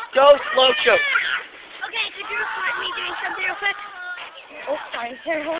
Go slow choke. Okay, could you record me doing something real quick? Oh, sorry.